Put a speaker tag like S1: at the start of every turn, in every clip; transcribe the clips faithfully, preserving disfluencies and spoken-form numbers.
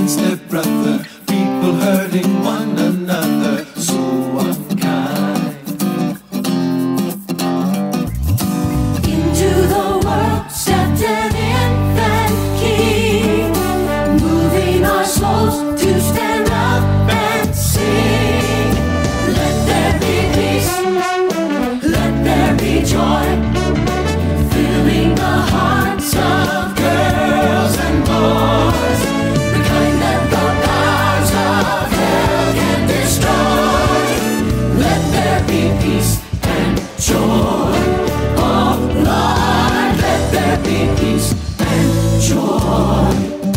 S1: against their brother, people hurting one another, so unkind.
S2: Into the world stepped an infant king, moving our souls to stand up and sing. Let there be peace, let there be joy, filling the hearts of girls and boys, the kind that the powers of hell can destroy. Let there be peace and joy, oh Lord, let there be peace and joy.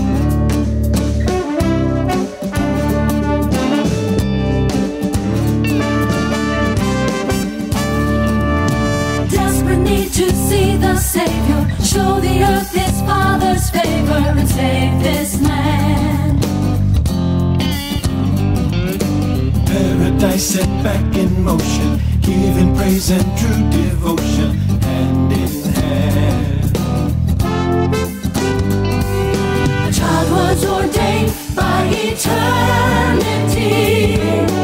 S2: Desperate need to see the Savior, show the earth His Father's favor, and save this land.
S1: Paradise set back in motion, giving praise and true devotion, hand in hand.
S2: A child was ordained by eternity,